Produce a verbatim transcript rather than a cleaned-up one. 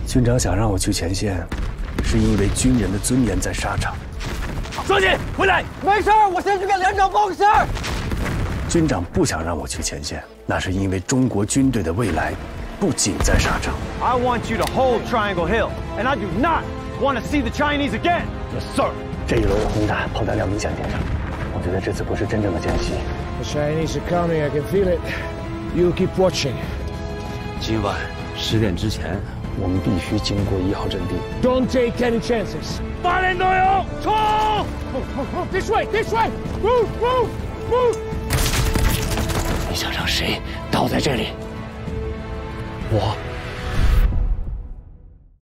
军长想让我去前线，是因为军人的尊严在沙场。书记，回来！ 没事，我先去给连长报个信儿。 军长不想让我去前线，那是因为中国军队的未来不仅在沙场。 I want you to hold Triangle Hill, and I do not want to see the Chinese again. Yes, sir. 这一轮的轰炸炮弹量明显减少，我觉得这次不是真正的间隙。 The Chinese are coming, I can feel it. You keep watching. 今晚十点之前， 我们必须经过一号阵地。 Don't take any chances. 八连都有，冲 ！This way, this way. Move, move, move. 你想让谁倒在这里？我。